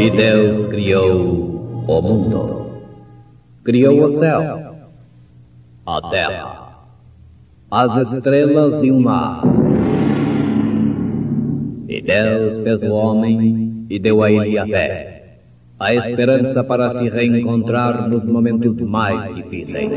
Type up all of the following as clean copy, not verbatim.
E Deus criou o mundo. Criou o céu, a terra, as estrelas e o mar. E Deus fez o homem e deu a ele a fé, a esperança para se reencontrar nos momentos mais difíceis.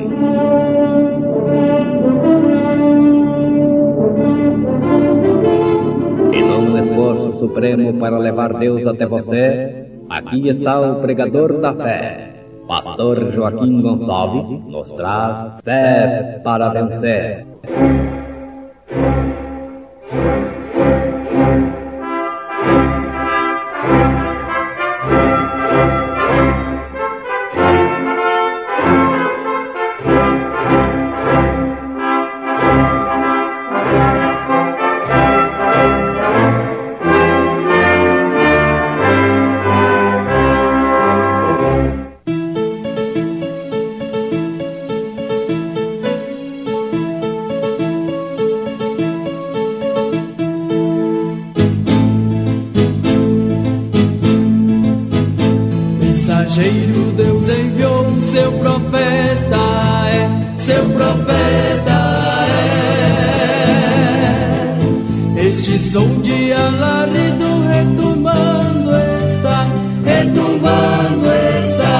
E num esforço supremo para levar Deus até você, aqui está o pregador da fé, Pastor Joaquim Gonçalves, nos traz fé para vencer. Deus enviou seu profeta, seu profeta Este som de alarido retumbando está, retumbando está.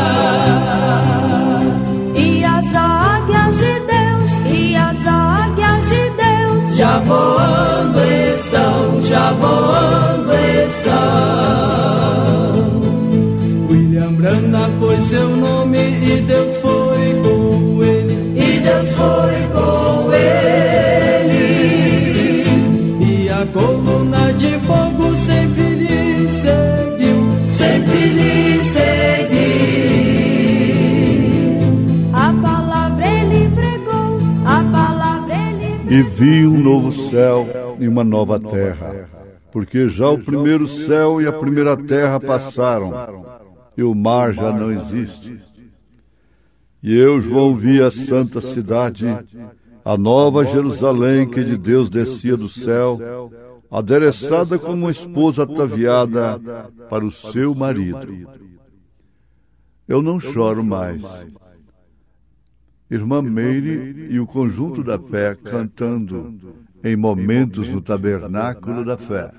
E as águias de Deus, e as águias de Deus já voando estão, já voando estão. Brana foi seu nome e Deus foi com ele, e Deus foi com ele. E a coluna de fogo sempre lhe seguiu, sempre lhe seguiu. A palavra ele pregou, a palavra ele pregou. E vi um novo céu e uma nova terra, porque já o primeiro céu e a primeira terra passaram, e o mar já não existe. E eu, João, vi a santa cidade, a nova Jerusalém, que de Deus descia do céu, adereçada como uma esposa ataviada para o seu marido. Eu não choro mais. Irmã Meire e o conjunto da fé cantando em momentos no tabernáculo da fé.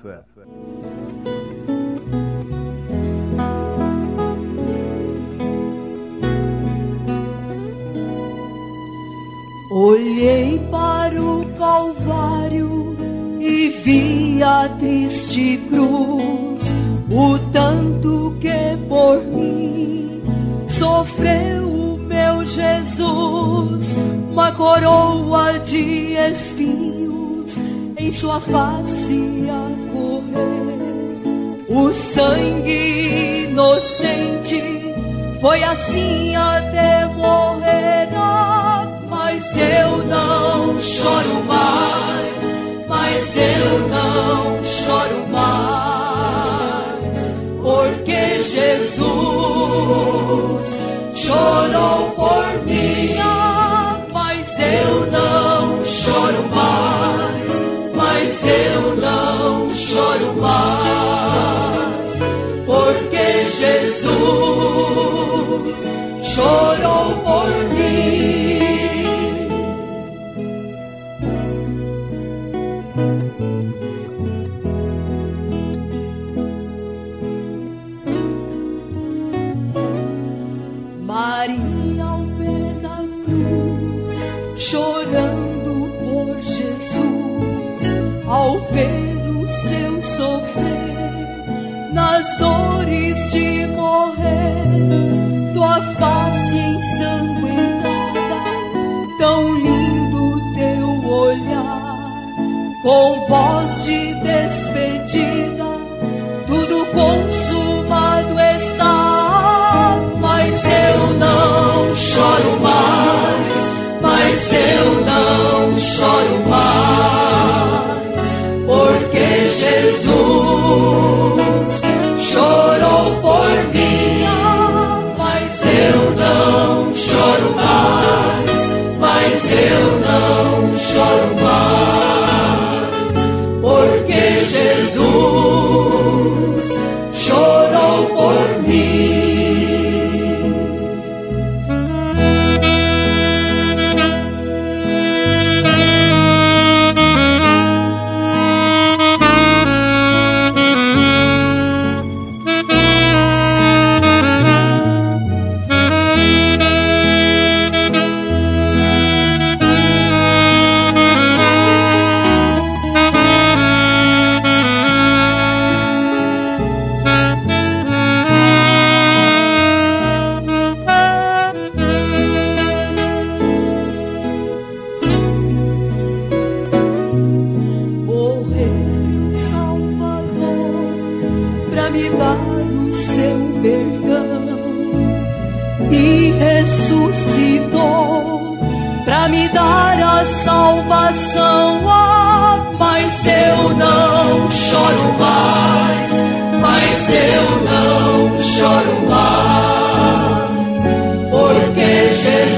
Olhei para o Calvário e vi a triste cruz, o tanto que por mim sofreu o meu Jesus, uma coroa de espinhos em sua face a correr. O sangue inocente foi assim até morrer. Mas eu não choro mais, mas eu não choro mais, porque Jesus chorou por mim. Mas eu não choro mais, mas eu não choro mais, porque Jesus chorou por mim. Maria ao pé da cruz, chorando por Jesus, ao ver o seu sofrer, nas dores de morrer, tua face ensanguentada, tão lindo teu olhar, com voz de despedida, tudo consumado está. Mas eu não choro mais, mas eu não choro mais, porque Jesus chorou por mim. Mas eu não choro mais, mas eu não choro mais, porque Jesus me dar o seu perdão e ressuscitou pra me dar a salvação. Mas eu não choro mais, mas eu não choro mais, porque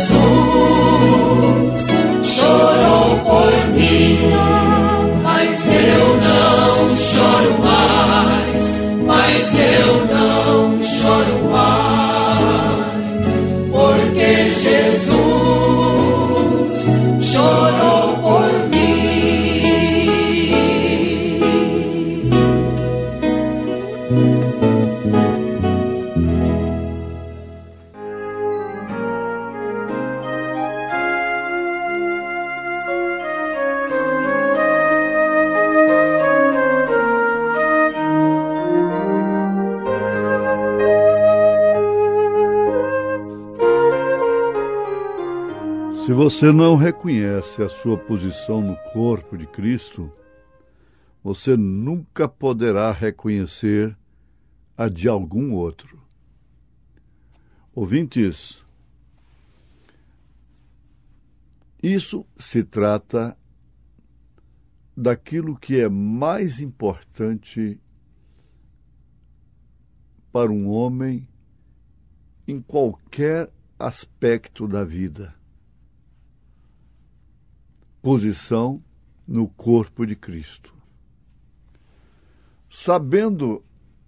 Jesus chorou por mim. Mas eu não choro mais, mas eu não choro mais, porque Jesus chorou por mim. Se você não reconhece a sua posição no corpo de Cristo, você nunca poderá reconhecer a de algum outro. Ouvintes, isso se trata daquilo que é mais importante para um homem em qualquer aspecto da vida. Posição no corpo de Cristo. Sabendo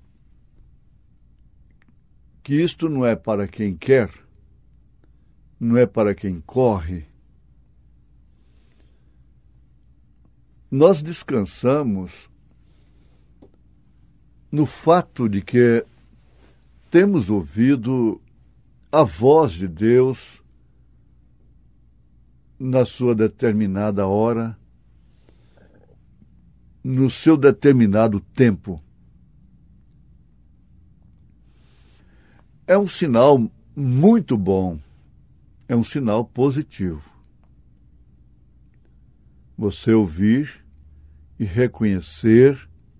que isto não é para quem quer, não é para quem corre, nós descansamos no fato de que temos ouvido a voz de Deus na sua determinada hora, no seu determinado tempo. É um sinal muito bom, é um sinal positivo. Você ouvir e reconhecer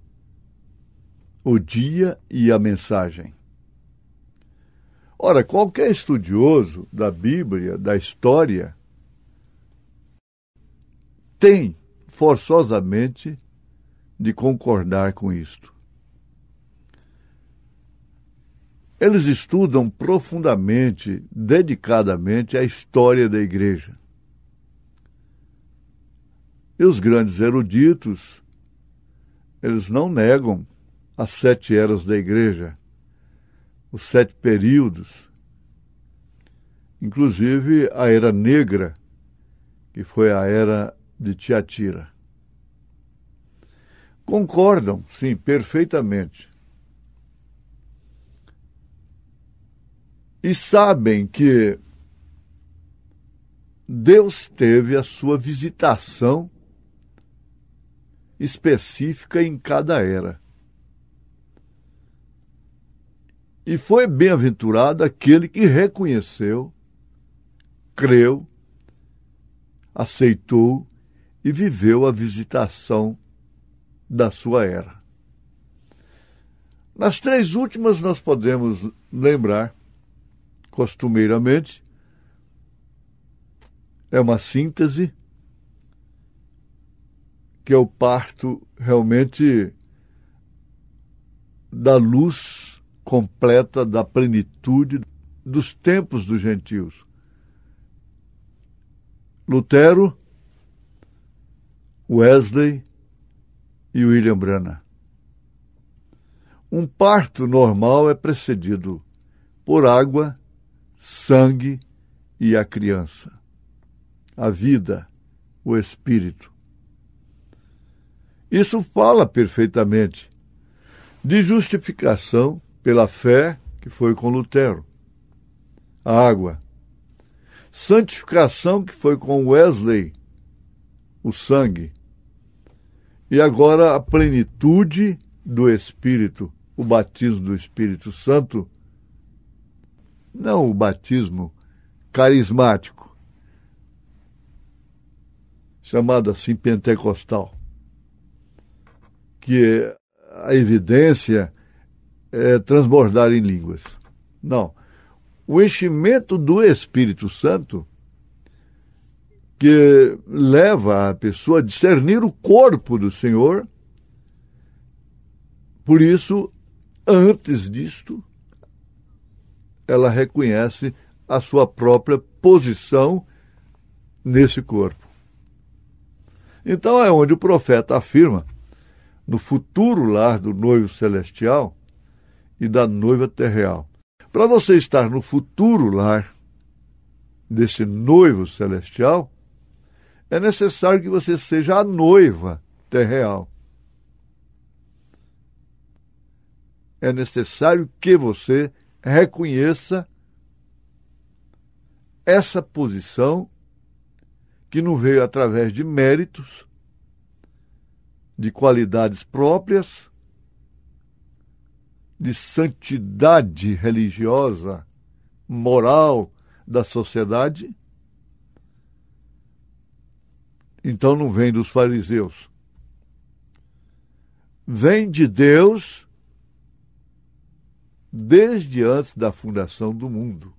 o dia e a mensagem. Ora, qualquer estudioso da Bíblia, da história, tem forçosamente de concordar com isto. Eles estudam profundamente, dedicadamente, a história da igreja. E os grandes eruditos, eles não negam as 7 eras da igreja, os 7 períodos, inclusive a era negra, que foi a era de Tiatira. Concordam, sim, perfeitamente. E sabem que Deus teve a sua visitação específica em cada era. E foi bem-aventurado aquele que reconheceu, creu, aceitou e viveu a visitação da sua era. Nas 3 últimas nós podemos lembrar, costumeiramente, é uma síntese, que é o parto realmente da luz completa, da plenitude dos tempos dos gentios. Lutero, Wesley e William Branham. Um parto normal é precedido por água, sangue e a criança, a vida, o espírito. Isso fala perfeitamente de justificação pela fé, que foi com Lutero, a água. Santificação, que foi com Wesley, o sangue. E agora a plenitude do Espírito, o batismo do Espírito Santo, não o batismo carismático, chamado assim pentecostal, que a evidência transbordar em línguas. Não. O enchimento do Espírito Santo que leva a pessoa a discernir o corpo do Senhor. Por isso, antes disto, ela reconhece a sua própria posição nesse corpo. Então é onde o profeta afirma, no futuro lar do noivo celestial e da noiva terreal. Para você estar no futuro lar desse noivo celestial, é necessário que você seja a noiva terreal. É necessário que você reconheça essa posição que não veio através de méritos, de qualidades próprias, de santidade religiosa, moral da sociedade. Então não vem dos fariseus. Vem de Deus desde antes da fundação do mundo.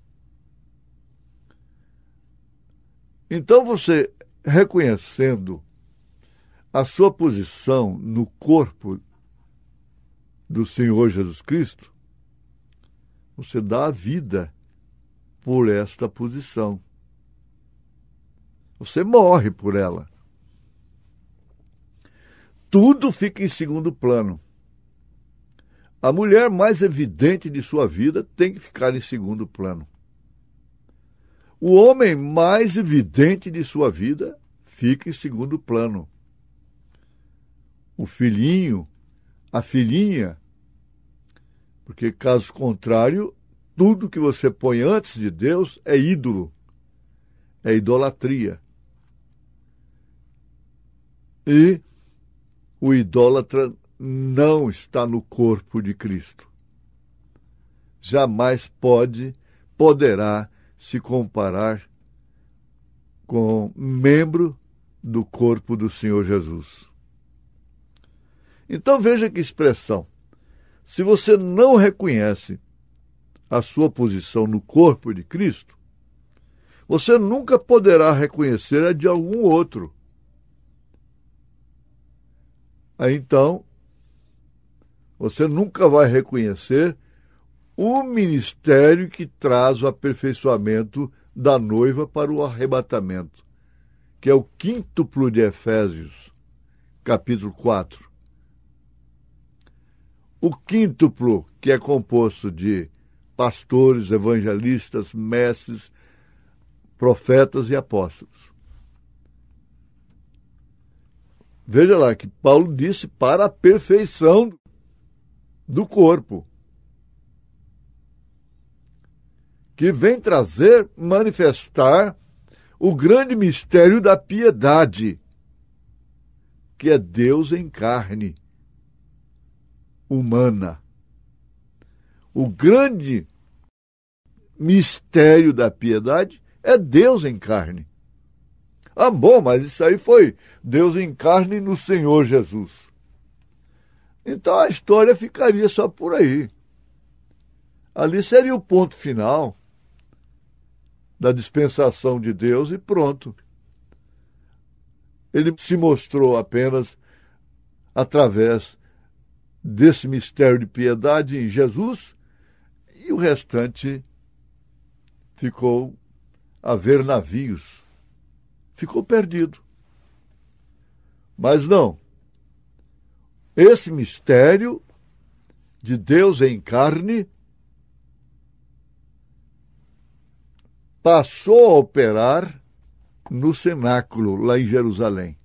Então você, reconhecendo a sua posição no corpo do Senhor Jesus Cristo, você dá a vida por esta posição. Você morre por ela. Tudo fica em segundo plano. A mulher mais evidente de sua vida tem que ficar em segundo plano. O homem mais evidente de sua vida fica em segundo plano. O filhinho, a filhinha, porque caso contrário, tudo que você põe antes de Deus é ídolo, é idolatria. E o idólatra não está no corpo de Cristo. Jamais poderá se comparar com membro do corpo do Senhor Jesus. Então veja que expressão. Se você não reconhece a sua posição no corpo de Cristo, você nunca poderá reconhecer a de algum outro. Aí então, você nunca vai reconhecer o ministério que traz o aperfeiçoamento da noiva para o arrebatamento, que é o quíntuplo de Efésios, capítulo 4. O quíntuplo, que é composto de pastores, evangelistas, mestres, profetas e apóstolos. Veja lá que Paulo disse para a perfeição do corpo, que vem trazer, manifestar o grande mistério da piedade, que é Deus em carne humana. O grande mistério da piedade é Deus em carne. Ah, bom, mas isso aí foi Deus em carne no Senhor Jesus. Então a história ficaria só por aí. Ali seria o ponto final da dispensação de Deus e pronto. Ele se mostrou apenas através desse mistério de piedade em Jesus e o restante ficou a ver navios. Ficou perdido. Mas não. Esse mistério de Deus em carne passou a operar no cenáculo, lá em Jerusalém.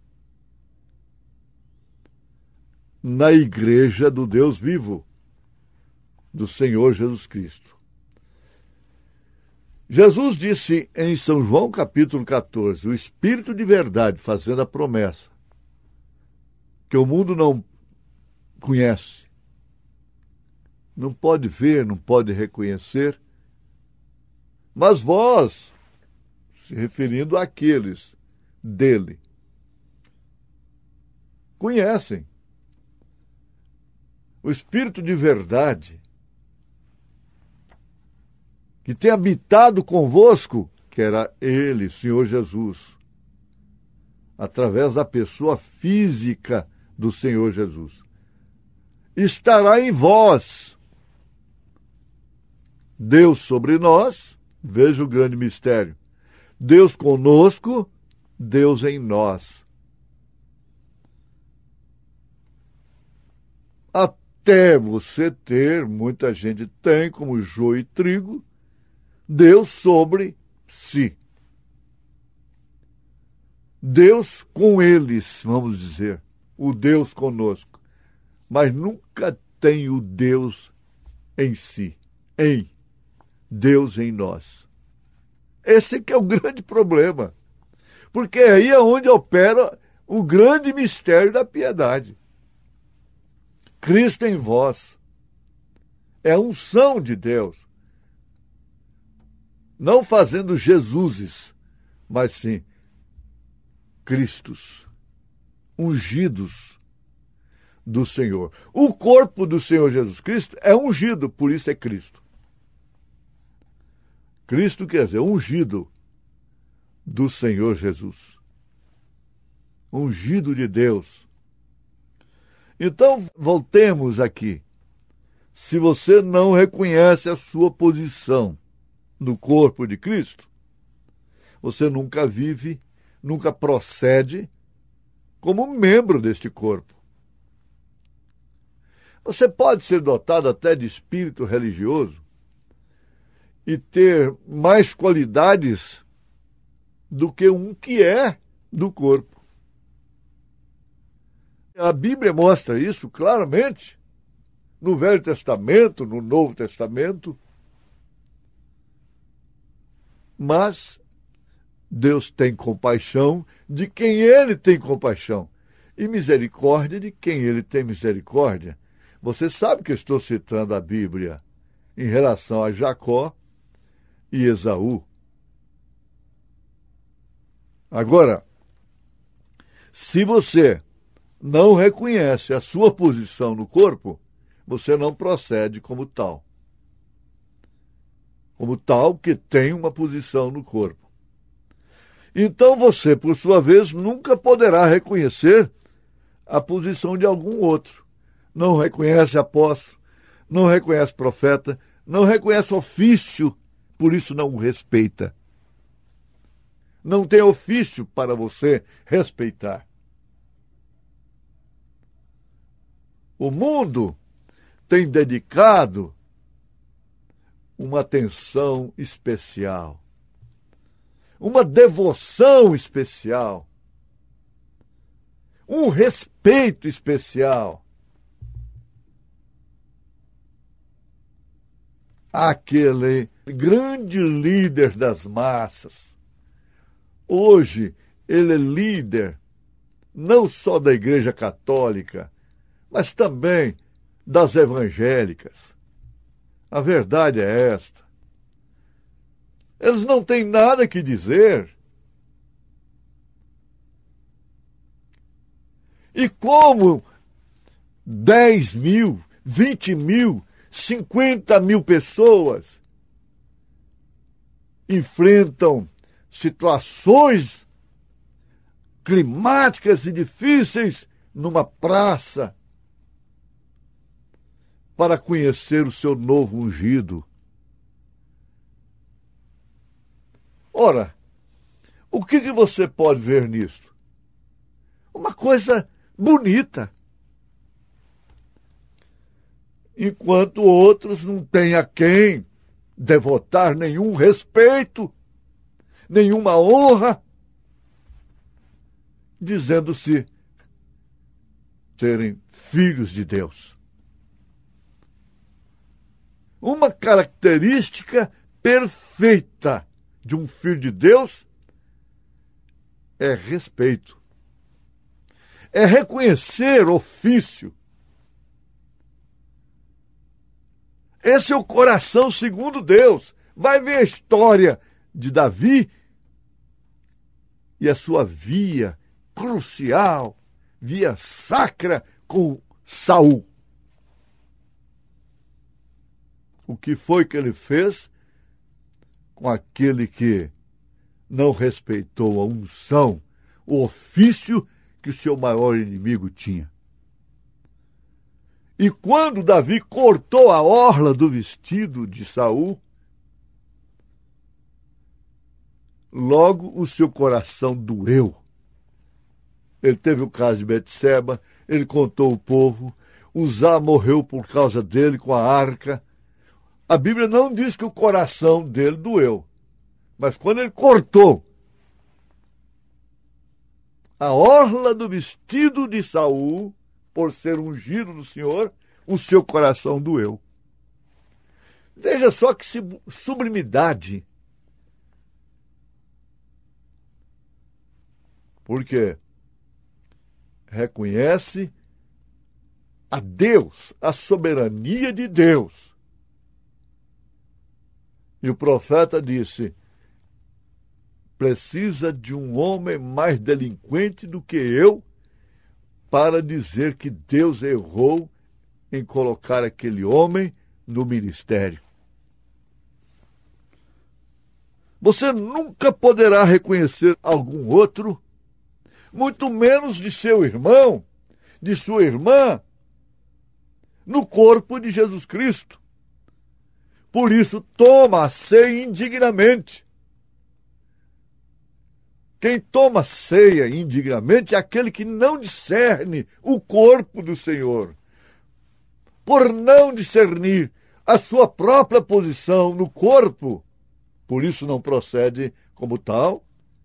Na igreja do Deus vivo, do Senhor Jesus Cristo. Jesus disse em São João capítulo 14, o Espírito de verdade, fazendo a promessa, que o mundo não conhece, não pode ver, não pode reconhecer, mas vós, se referindo àqueles dele, conhecem. O Espírito de verdade que tem habitado convosco, que era ele, Senhor Jesus, através da pessoa física do Senhor Jesus, estará em vós. Deus sobre nós, veja o grande mistério. Deus conosco, Deus em nós. Até você ter, muita gente tem, como joio e trigo, Deus sobre si. Deus com eles, vamos dizer, o Deus conosco. Mas nunca tem o Deus em si, em Deus em nós. Esse que é o grande problema. Porque aí é onde opera o grande mistério da piedade. Cristo em vós. É a unção de Deus. Não fazendo Jesuses, mas sim Cristos, ungidos do Senhor. O corpo do Senhor Jesus Cristo é ungido, por isso é Cristo. Cristo quer dizer ungido do Senhor Jesus. Ungido de Deus. Então, voltemos aqui. Se você não reconhece a sua posição no corpo de Cristo, você nunca vive, nunca procede como membro deste corpo. Você pode ser dotado até de espírito religioso e ter mais qualidades do que um que é do corpo. A Bíblia mostra isso claramente no Velho Testamento, no Novo Testamento. Mas Deus tem compaixão de quem Ele tem compaixão e misericórdia de quem Ele tem misericórdia. Você sabe que eu estou citando a Bíblia em relação a Jacó e Esaú. Agora, se você não reconhece a sua posição no corpo, você não procede como tal. Como tal que tem uma posição no corpo. Então você, por sua vez, nunca poderá reconhecer a posição de algum outro. Não reconhece apóstolo, não reconhece profeta, não reconhece ofício, por isso não o respeita. Não tem ofício para você respeitar. O mundo tem dedicado uma atenção especial, uma devoção especial, um respeito especial àquele grande líder das massas. Hoje, ele é líder não só da Igreja Católica, mas também das evangélicas. A verdade é esta. Eles não têm nada que dizer. E como 10 mil, 20 mil, 50 mil pessoas enfrentam situações climáticas e difíceis numa praça para conhecer o seu novo ungido. Ora, o que você pode ver nisto? Uma coisa bonita. Enquanto outros não têm a quem devotar nenhum respeito, nenhuma honra, dizendo-se serem filhos de Deus. Uma característica perfeita de um filho de Deus é respeito. É reconhecer ofício. Esse é o coração segundo Deus. Vai ver a história de Davi e a sua via crucial, via sacra com Saul. O que foi que ele fez com aquele que não respeitou a unção, o ofício que o seu maior inimigo tinha. E quando Davi cortou a orla do vestido de Saul, logo o seu coração doeu. Ele teve o caso de Betseba, ele contou o povo, Uzá morreu por causa dele com a arca. A Bíblia não diz que o coração dele doeu, mas quando ele cortou a orla do vestido de Saul, por ser ungido do Senhor, o seu coração doeu. Veja só que sublimidade. Porque reconhece a Deus, a soberania de Deus. E o profeta disse: precisa de um homem mais delinquente do que eu para dizer que Deus errou em colocar aquele homem no ministério. Você nunca poderá reconhecer algum outro, muito menos de seu irmão, de sua irmã, no corpo de Jesus Cristo. Por isso, toma a ceia indignamente. Quem toma ceia indignamente é aquele que não discerne o corpo do Senhor. Por não discernir a sua própria posição no corpo, por isso não procede como tal.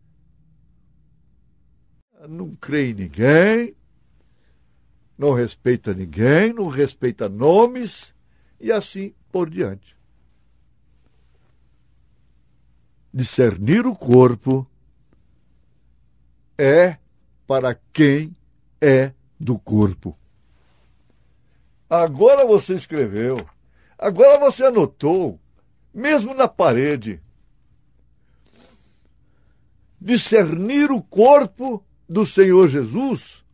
Não crê em ninguém, não respeita ninguém, não respeita nomes e assim por diante. Discernir o corpo é para quem é do corpo. Agora você escreveu, agora você anotou, mesmo na parede. Discernir o corpo do Senhor Jesus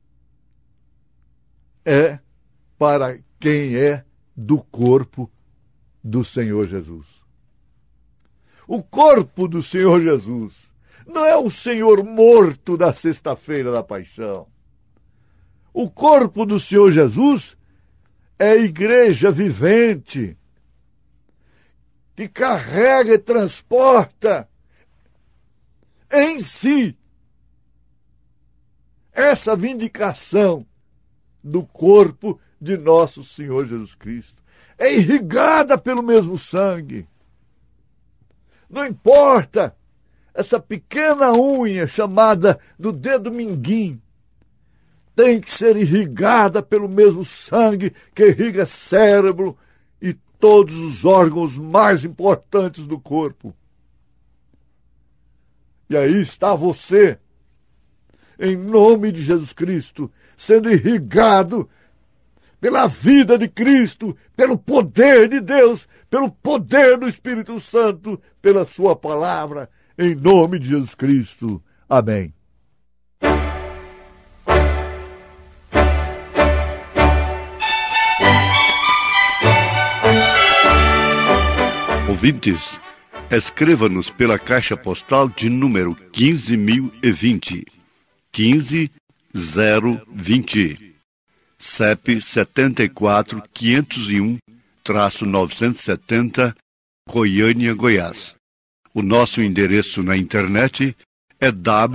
é para quem é do corpo do Senhor Jesus. O corpo do Senhor Jesus não é o Senhor morto da sexta-feira da paixão. O corpo do Senhor Jesus é a igreja vivente que carrega e transporta em si essa vindicação do corpo de nosso Senhor Jesus Cristo. É irrigada pelo mesmo sangue. Não importa essa pequena unha chamada do dedo mindinho, tem que ser irrigada pelo mesmo sangue que irriga cérebro e todos os órgãos mais importantes do corpo. E aí está você, em nome de Jesus Cristo, sendo irrigado pela vida de Cristo, pelo poder de Deus, pelo poder do Espírito Santo, pela sua palavra, em nome de Jesus Cristo. Amém. Ouvintes, escreva-nos pela caixa postal de número 15.020, 15020, CEP 74.501-970, Goiânia, Goiás. O nosso endereço na internet é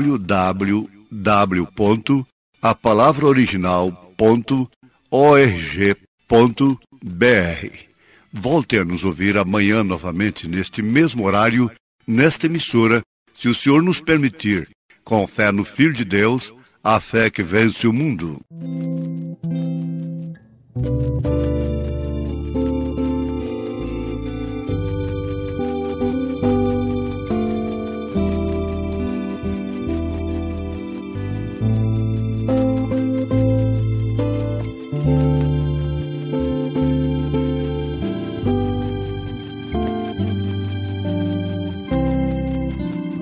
www.apalavraoriginal.org.br. Volte a nos ouvir amanhã novamente neste mesmo horário, nesta emissora, se o Senhor nos permitir, com fé no Filho de Deus, a fé que vence o mundo.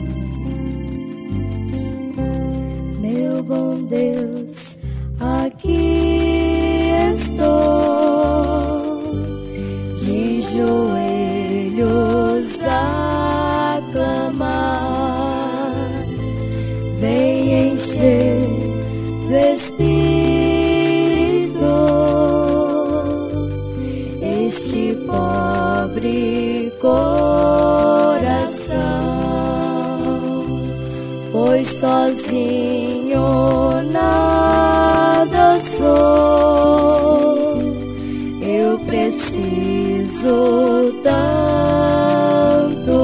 Meu bom Deus, aqui nobre coração, pois sozinho nada sou. Eu preciso tanto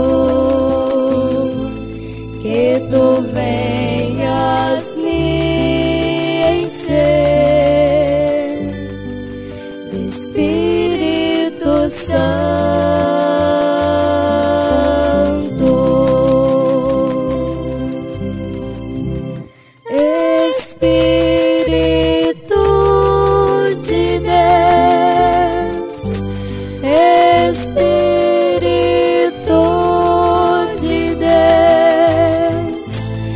que tu venhas me encher do Espírito Santo. Espírito de Deus, Espírito de Deus,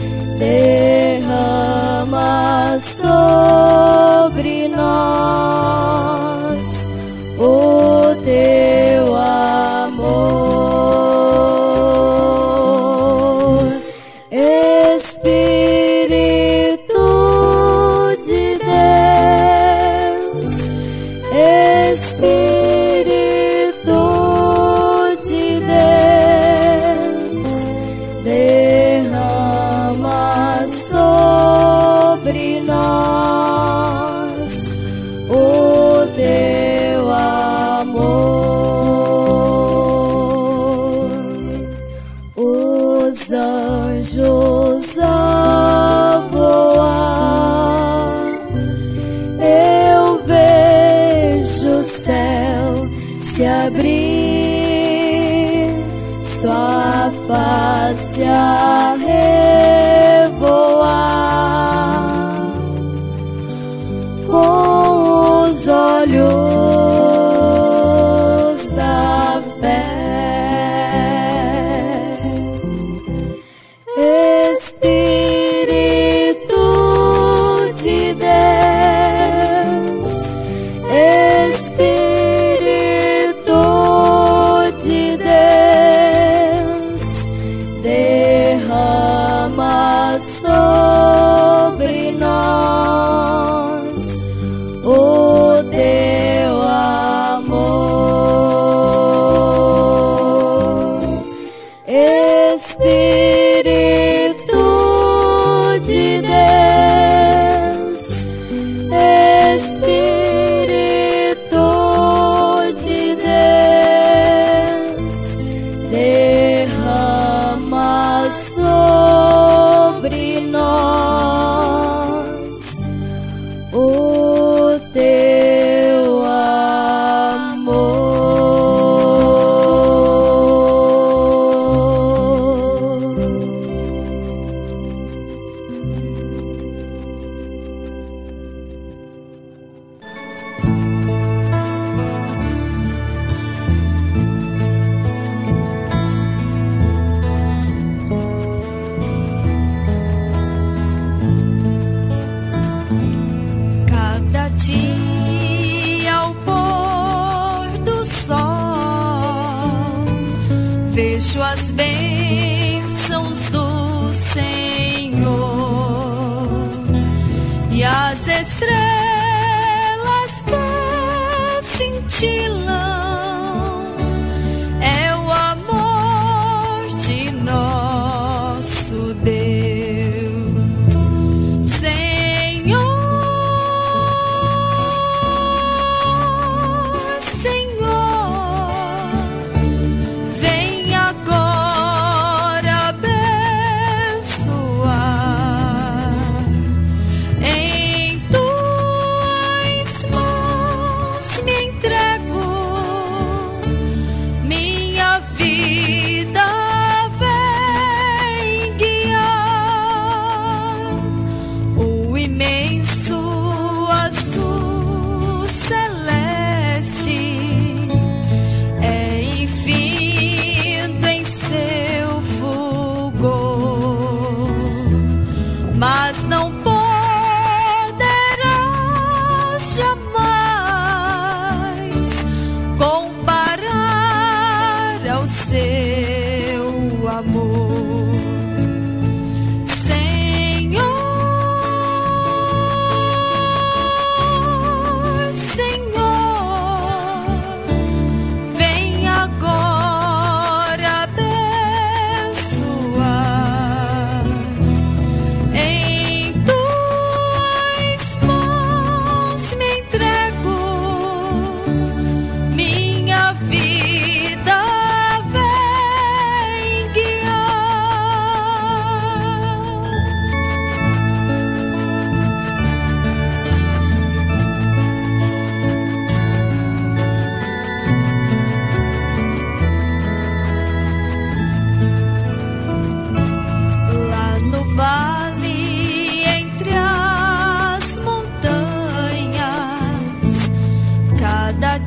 derrama sobre nós o teu amor. Espírito de Deus, Espírito de Deus, derrama sobre nós o teu amor. Os anjos a voar, eu vejo o céu se abrir, sua face a revoar, com os olhos da fé. Espírito de Deus, Espírito de Deus, derrama sobre nós o teu amor. Espírito de Deus, Espírito de Deus, derrama sobre nós o teu amor. Cada dia ao pôr do sol, vejo as bênçãos do Senhor e as estrelas que cintilam. É o amor de nosso Deus, Senhor, Senhor, vem agora abençoar em tua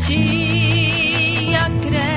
Tia